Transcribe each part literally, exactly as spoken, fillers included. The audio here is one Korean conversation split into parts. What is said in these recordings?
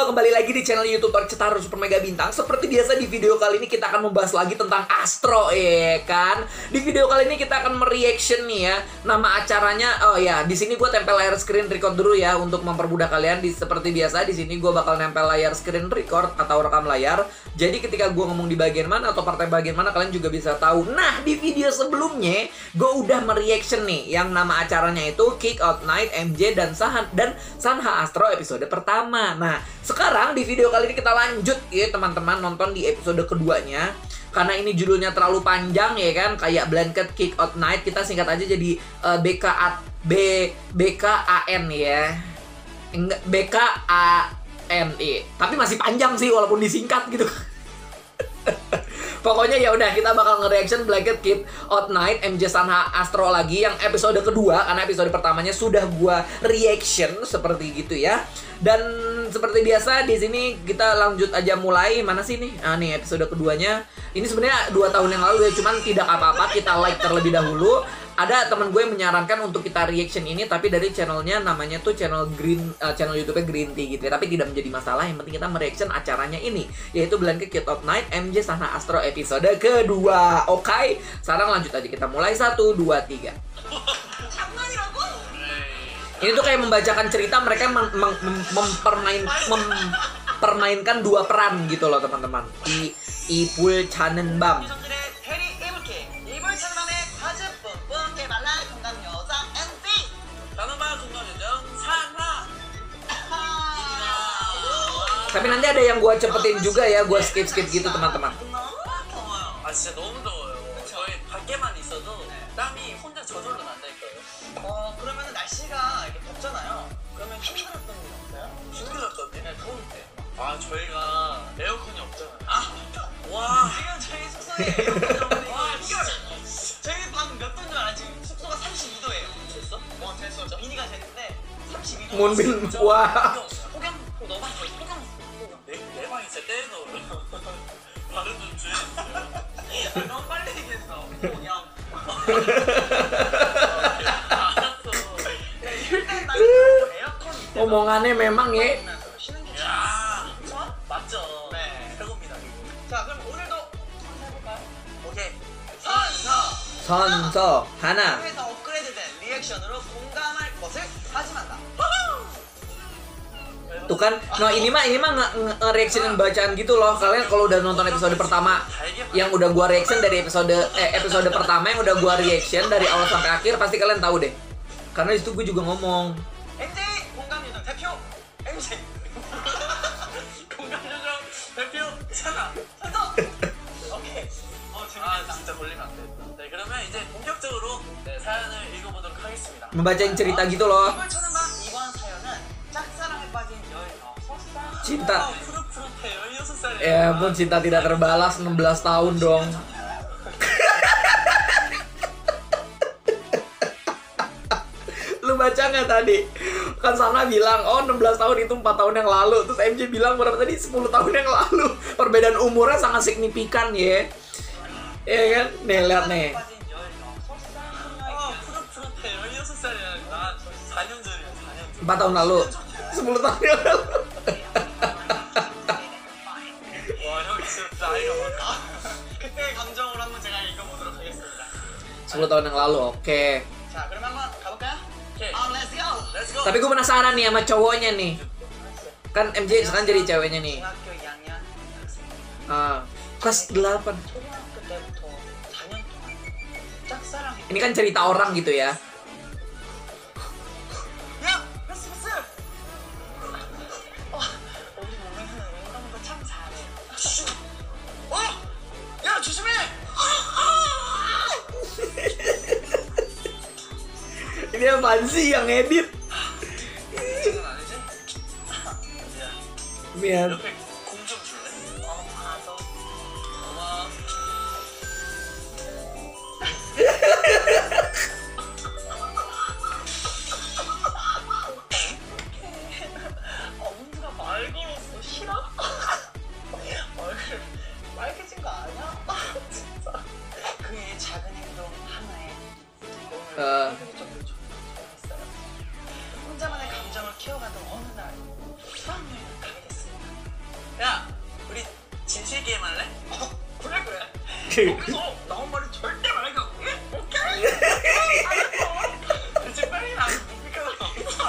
Halo, kembali lagi di channel YouTube Cetaro Super Mega Bintang. Seperti biasa di video kali ini kita akan membahas lagi tentang Astro, ya kan? Di video kali ini kita akan mereaction nih ya. Nama acaranya, oh ya, di sini gue tempel layar screen record dulu ya untuk mempermudah kalian. Di seperti biasa di sini gue bakal nempel layar screen record atau rekam layar. Jadi ketika gue ngomong di bagian mana atau partai bagian mana kalian juga bisa tahu. Nah, di video sebelumnya gue udah mereaction nih yang nama acaranya itu Kick Out Night M J dan Sahan dan Sanha Astro episode pertama. Nah, sekarang di video kali ini kita lanjut ya teman-teman nonton di episode keduanya. Karena ini judulnya terlalu panjang ya kan, kayak Blanket Kick Out Night, kita singkat aja jadi uh, B K A B B K A N ya. Enggak, B K A N I. Tapi masih panjang sih walaupun disingkat gitu. Pokoknya ya udah kita bakal nge-reaction Blanket Kick Out Night M J Sanha Astro lagi yang episode kedua, karena episode pertamanya sudah gua reaction seperti gitu ya. Dan seperti biasa di sini kita lanjut aja mulai mana sih nih? Nah, nih episode keduanya. Ini sebenarnya dua tahun yang lalu ya, cuman tidak apa-apa, kita like terlebih dahulu. Ada teman gue yang menyarankan untuk kita reaction ini, tapi dari channelnya namanya tuh channel Green, uh, channel YouTube-nya Green Tea gitu ya. Tapi tidak menjadi masalah, yang penting kita mereaction acaranya ini, yaitu Blanket Kick Out Night M J Sanha Astro episode kedua. Oke, okay? Sekarang lanjut aja, kita mulai satu, dua, tiga. Ini tuh kayak membacakan cerita, mereka mem mem mempermain mempermainkan dua peran gitu loh teman-teman. I Ipul Chanenbam. Tapi nanti ada yang gua cepetin juga ya, gua skip-skip gitu teman-teman. 어 그러면 날씨가 이렇게 덥잖아요. 그러면 힘들었던 일 없어요? 힘들었던 일? 네, 더울 때. 아 저희가 에어컨이 없잖아요. 아 와 지금 저희 숙소에 에어컨이 없는데 와 저희 방 몇 도인 줄 알아? 지금 숙소가 삼십이 도예요. 됐어? 어 됐어. 비니가 됐는데 삼십이 도. 문빈 와. 호경 너 방 호경 호경 내 방이 진짜 떼서 다른 좀 주해. 너무 빨리 얘기했어. 호경. 오mongannya memang ya. 야, 맞죠? 네, 최고입니다. 자, 그럼 오늘도 해볼까요? 오케이. 선서. 선서 하나. 회사 업그레이드된 리액션으로 공감할 것을 다짐한다. Tuh kan, nah ini mah ini mah nge-reactionin bacaan gitu loh. Kalian kalau udah nonton episode pertama yang udah gua reaction dari episode eh episode pertama yang udah gua reaction dari awal sampai akhir, pasti kalian tahu deh. Karena di situ gue juga ngomong. M J 공감 요정 대표 M J. 공감 요정 대표 찬아. 찬아. 오케이. 어, 재밌다. 아, 진짜 걸리면 안 되겠다. 네, 그러면 이제 본격적으로 네, 사연을 읽어보도록 하겠습니다. Membacain cerita gitu loh. 이번 천은방 이번 사연은 짝사랑에 빠진 열여섯 살. Cinta. 어, 푸릇푸릇해 열여섯 살이야. Ya pun cinta tidak terbalas, enam belas tahun dong. Lu baca nggak tadi? Kan Sana bilang, oh enam belas tahun itu empat tahun yang lalu. Terus M J bilang berapa tadi? sepuluh tahun yang lalu. Perbedaan umurnya sangat signifikan ya. Iya kan? Nih lihat nih. empat tahun lalu. sepuluh tahun yang lalu. sepuluh tahun yang lalu, oke. Okay. Tapi gue penasaran nih sama cowoknya nih. Kan M J sekarang jadi ceweknya nih. Ah, kelas delapan. Ini kan cerita orang gitu ya. Ini apaan sih yang edit? Biar 엄두가 말 걸었어. 싫어? 얼굴 빨개진 거 아니야? 진짜 그의 작은 행동 하나에 uh, 혼자만의 감정을 키워가던 어느 날 수학여행을 가게 됐습니다. 야, 우리 진실 게임 할래? 어, 그래 그래. 거기서 나온 말이 절대 말고. 예? 오케이. 알았어. 이제 빨리 나 묵비카다.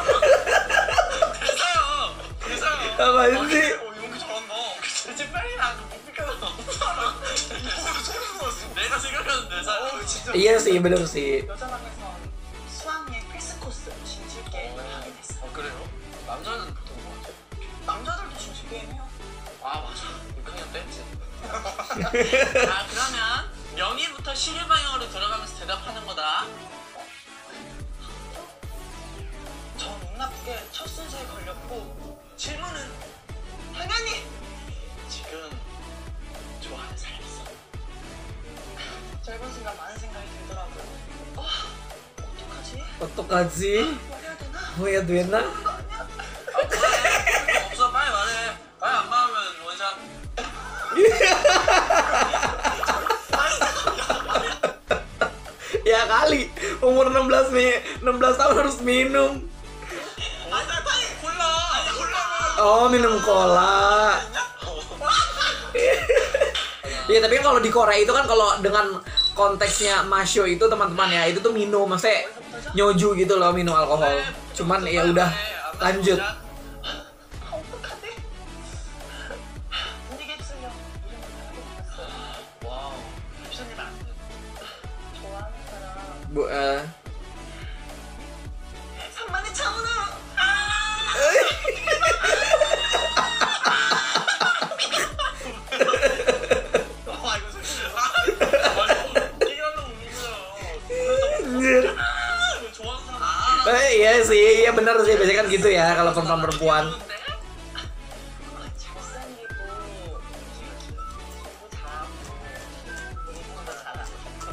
대사요. 대사요. 아, 맞지? 어, 연기 잘한다. 이제 빨리 나 묵비카다. 소름 돋았어. 내가 생각하는 대사. 어, 진짜. Iya sih, bener sih. 여자방에서 수학의 필수 코스 진실 게임을 하게 됐어. 아 그래요? 남자는 보통 뭐 하죠? 남자들도 진실 게임 해요. 아 맞아. 육 학년 때 했지. 자 그러면 명의부터 시계 방향으로 들어가면서 대답하는 거다. 저 운 나쁘게 첫 순서에 걸렸고 질문은 당연히 지금 좋아하는 사람 있어. 짧은 순간 많은 생각이 들더라고요. 아 어떡하지? 어떡하지? 뭐 해야 되나? 뭐 해야 되나? 아, 그래. 없어 빨리 말해. 빨리 안 말하면 원샷. Ya kali, umur enam belas mi- enam belas tahun harus minum. 아니 빨리 골라. 아니 골라. Oh, minum cola. Iya, tapi kan kalau di Korea itu kan kalau dengan konteksnya masyo itu teman-teman ya, itu tuh minum, maksudnya nyoju gitu loh, minum alkohol. Cuman ya udah lanjut. 어떡하지? 분위기 휩쓸려. 와우. 휩쓸리면 안 돼. 좋아하는 사람. Bu, eh. 상만의 차은우. 와 이거 슬프다. 웃기게 하려고 웃는 Anjir. 거야. 좋아하는 사람. 아. Eh, iya sih, iya bener sih, biasanya kan gitu ya kalau perempuan-perempuan. 잘생기고 공부 잘하고 공부도 잘하고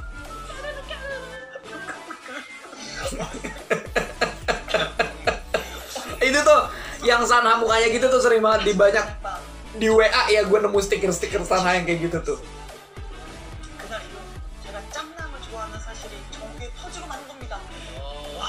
Itu tuh yang Sanha mukanya gitu tuh sering banget di banyak di W A ya, gue nemu stiker-stiker Sanha yang kayak gitu tuh. 그날 이후 제가 짱남을 좋아하는 사실이 전국에 퍼지고 만 겁니다. 와.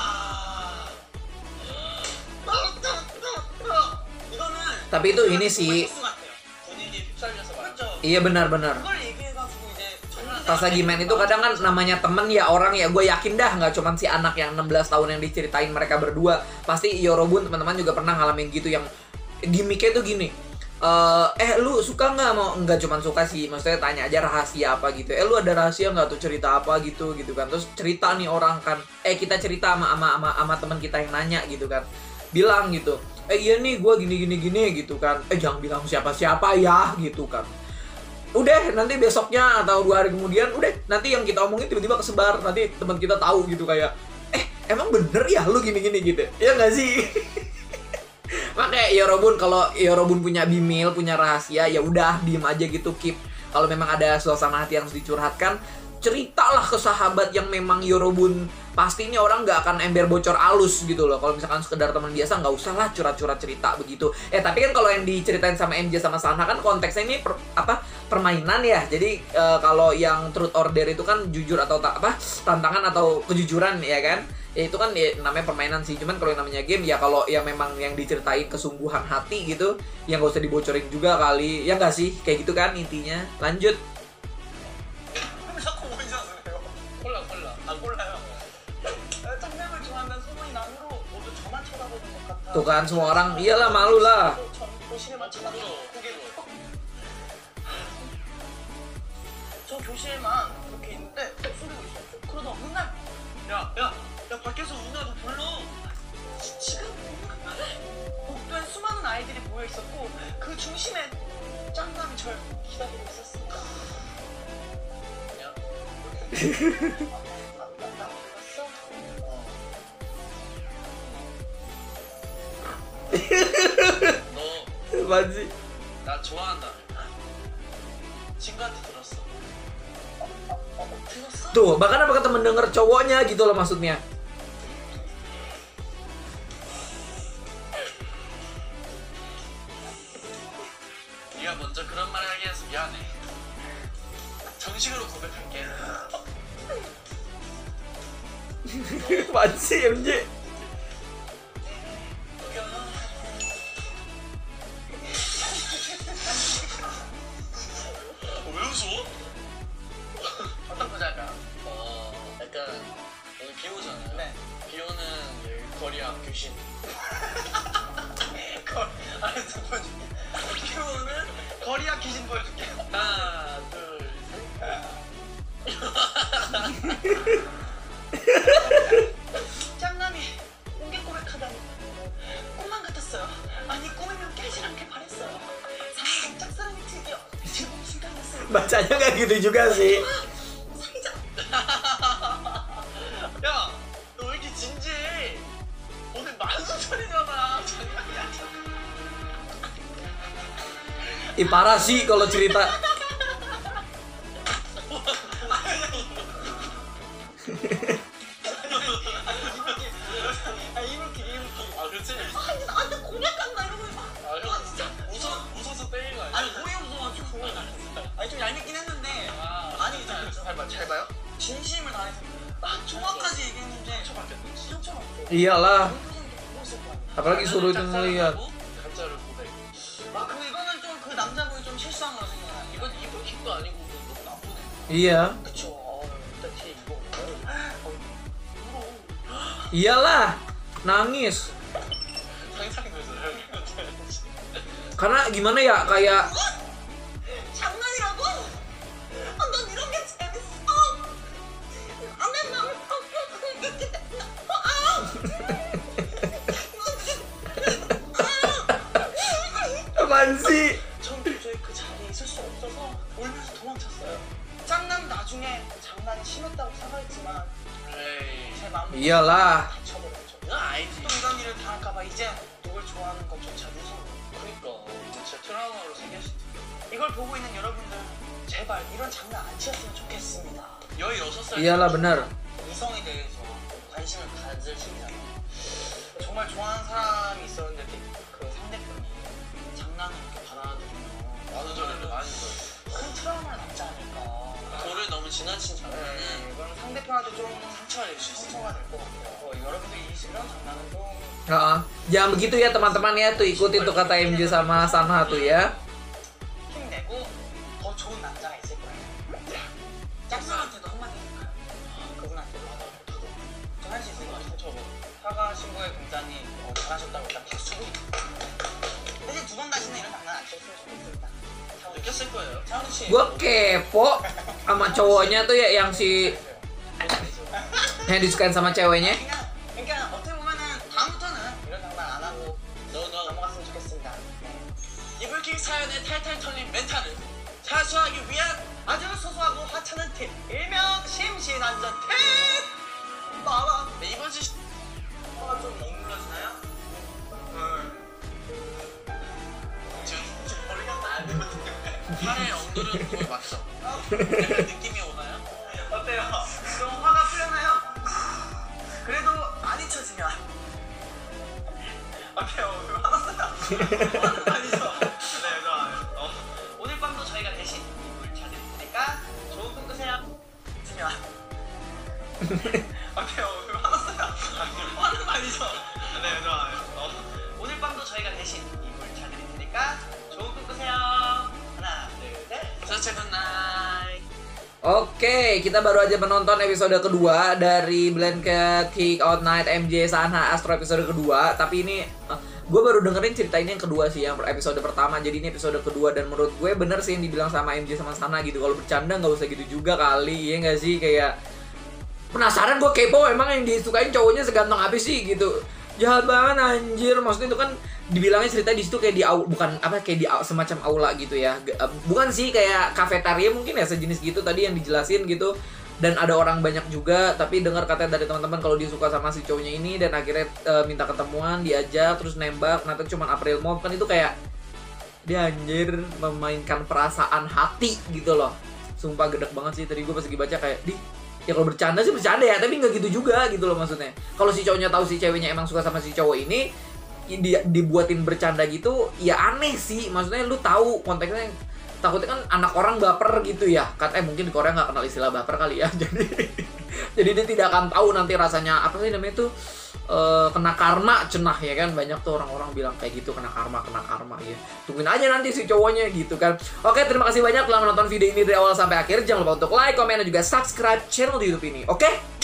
이거는 Tapi itu ini sih, 분위기에 휩쓸려서 말이죠. iya benar-benar. 그걸 얘기해가지고 이제 정말 Pas lagi main itu kadang kan namanya temen ya orang ya, gue yakin dah nggak cuman si anak yang enam belas tahun yang diceritain mereka berdua, pasti Yorobun teman-teman juga pernah ngalamin gitu, yang gimmicknya tuh gini, eh eh lu suka nggak, mau nggak cuman suka sih, maksudnya tanya aja rahasia apa gitu, eh lu ada rahasia nggak tuh, cerita apa gitu gitu kan, terus cerita nih orang kan, eh kita cerita sama sama sama, sama teman kita yang nanya gitu kan, bilang gitu, eh iya nih gue gini gini gini gitu kan, eh jangan bilang siapa siapa ya gitu kan. Udah nanti besoknya atau dua hari kemudian udah nanti yang kita omongin tiba-tiba kesebar, nanti teman kita tahu gitu kayak, eh emang bener ya lu gini-gini gitu ya nggak sih? Makanya Yorobun, kalau Yorobun punya bimil, punya rahasia, ya udah diem aja gitu, keep. Kalau memang ada suasana hati yang harus dicurhatkan, ceritalah ke sahabat yang memang Yorobun pasti ini orang nggak akan ember bocor alus gitu loh. Kalau misalkan sekedar teman biasa, nggak usah lah curhat-curhat cerita begitu. Eh tapi kan kalau yang diceritain sama M J sama Sanha kan konteksnya ini per, apa permainan ya. Jadi e, kalau yang truth or dare itu kan jujur atau ta, apa tantangan atau kejujuran ya kan. Ya itu kan ya, namanya permainan sih. Cuman kalau yang namanya game ya kalau yang memang yang diceritain kesungguhan hati gitu, yang nggak usah dibocorin juga kali. Ya nggak sih, kayak gitu kan intinya. Lanjut. 자꾸 오이지 않으세요? 콜라 콜라. 아 콜라요. 짱남을 좋아한다는 소문이 나므로 모두 저만 쳐다보는 것 같아. Tuh kan semua orang, iyalah malu lah. 저 교실에만 쳐다보고 고개로. 저 교실에만 이렇게 있는데 소리가 있었죠. 그러다 어느 날, 야, 야, 야 밖에서 우나 너 불러. 지금 복도엔 수많은 아이들이 모여 있었고 그 중심에 짱남이 절 기다리고 있었습니다. 너 Apaan sih? 나 좋아한다. 친구한테 들었어. 들었어? Tuh, bahkan apakah temen denger cowoknya gitu loh maksudnya. 네가 먼저 그런 말을 하게 해서 미안해. 정식으로 고백할게. Apaan sih M J? 알았어, 보여줄게. 키우는 거리야 귀신 보여줄게. 하나, 둘, 셋. 짱남이 공개 고백하다니 꿈만 같았어요. 아니 꿈이면 깨질 않게 바랬어요. 사랑과 짝사랑이 드디어 즐거운 순간이었어요. Bacanya nggak gitu juga sih. 사귀자. 야, 너 왜 이렇게 진지해? 오늘 만수천이잖아. 장난이야. Ih parah sih kalau cerita. 아 이불킥 이불킥. 아 그렇지. 아니 나한테 고백한다 이러고. 아 형 진짜 웃어 웃어서 때린 거 아니야? 아니 거의 웃어가지고. 아니 좀 얄밉긴 했는데. 아 아니 잘 잘 봐, 잘 봐요. 진심을 다해서 딱 정확하게 얘기했는데 저 바뀌었네. 진짜 없어. Iyalah, 아 apalagi suruh itu ngeliat. 가짜를 고백. 아 그럼 이거는 좀 그 남자분이 좀 실수한 거라 생각나. 이건 이불킥도 아니고 너무 나쁘네. Iya, 그쵸. 어, 일단 뒤에 이거. 어, 울어. iyalah, nangis. 상상돼서 Karena gimana ya, kayak 장난이라고? 아, 난 이런 게 재밌어. 안에 나를 이렇게 apaan sih? 전 도저히 그 자리에 있을 수 없어서 울면서 도망쳤어요. 짱남 나중에 장난이 심했다고 사과했지만 제 마음을 Iyalah. 다쳐버렸죠. 나 알지. 또 이런 일을 당할까봐 이제 누굴 좋아하는 것조차 무서워. 그니까 진짜 트라우마로 생겼을 텐데. 이걸 보고 있는 여러분들 제발 이런 장난 안 치었으면 좋겠습니다. 열여섯 살 Iyalah benar. 이성에 대해서 관심을 가질 시기잖아요. 정말 좋아하는 사람이 있었는데 그 상대편이 장난을 이렇게 받아들이면 많은 절에도 많은 절. 큰 트라우마를 남지 않을까. 돌을 너무 지나친 장난은 이건 상대편한테 좀 상처가 될 수 있어요. 상처가 될 것 같아요. 어, 여러분들 이 이런 장난은 좀 Heeh. Jangan begitu ya teman-teman ya, tuh ikutin tuh kata M J sama Sanha tuh ya. 힘내고 더 좋은 남자가 있을 거예요. 짝사랑한테도 한마디 해줄까요? 그분한테 맞아. 저도 좀 할 수 있을 것 같아요. 사과 신고의 공자님 어, 잘하셨다고 일단 박수 쳐주고. 사실 두 번 다시는 이런 장난 안 쳤으면 좋겠습니다. 느꼈을 거예요. 차은우 씨. Gue kepo sama cowoknya tuh ya, yang si yang disukain sama ceweknya. 그냥, 그러니까 어떻게 보면은 다음부터는 이런 장난 안 하고 넘어갔으면 좋겠습니다. 네. 이불킥 사연의 탈탈 털린 멘탈을 자수하기 위한 아주 소소하고 하찮은 팁, 일명 심신안전 팁! 나와봐. 네, 이번 주 혀가 좀 억눌러지나요? 응. 지금 머리가 안 되거든요. 팔에 억누르는 거 맞죠? 약간 느낌이 오나요? 어때요? 좀 화가 풀렸나요? 그래도 안 잊혀지면 어때요? 왜 화났어요? 화는 아니죠? 네, 좋아요. 어. 오늘 밤도 저희가 대신 이불 찾을 테니까 좋은 꿈 꾸세요. 지면 어때요? 왜 화났어요? 화는 아니죠? 네, 좋아요. 어. 오늘 밤도 저희가 대신 이불 찾을 테니까 좋은 꿈 꾸세요. 하나, 둘, 셋. Such a good night. Oke, kita baru aja menonton episode kedua dari Blanket Kick Out Night M J Sanha Astro episode kedua. Tapi ini uh, gue baru dengerin cerita ini yang kedua sih, yang episode pertama. Jadi ini episode kedua dan menurut gue bener sih yang dibilang sama M J sama Sanha gitu. Kalau bercanda nggak usah gitu juga kali, ya nggak sih? Kayak penasaran gue, kepo emang yang disukain cowoknya seganteng apa sih gitu. Jahat banget anjir, maksudnya itu kan dibilangnya cerita di situ kayak di au, bukan apa kayak di au, semacam aula gitu ya. Bukan sih, kayak kafetaria mungkin ya, sejenis gitu tadi yang dijelasin gitu. Dan ada orang banyak juga, tapi dengar katanya dari teman-teman kalau dia suka sama si cowoknya ini dan akhirnya e, minta ketemuan, diajak terus nembak, ternyata cuma April Mop. Kan itu kayak dia anjir memainkan perasaan hati gitu loh. Sumpah gedek banget sih tadi gue pas lagi baca kayak di ya kalau bercanda sih bercanda ya, tapi nggak gitu juga gitu loh maksudnya. Kalau si cowoknya tahu si ceweknya emang suka sama si cowok ini, di, dibuatin bercanda gitu, ya aneh sih. Maksudnya lu tahu konteksnya, takutnya kan anak orang baper gitu ya. Katanya mungkin di Korea nggak kenal istilah baper kali ya. Jadi jadi dia tidak akan tahu nanti rasanya apa sih namanya tuh uh, kena karma cenah ya kan. Banyak tuh orang-orang bilang kayak gitu, kena karma, kena karma ya. Tungguin aja nanti si cowoknya gitu kan. Oke, terima kasih banyak telah menonton video ini dari awal sampai akhir. Jangan lupa untuk like, komen, dan juga subscribe channel di YouTube ini. Oke?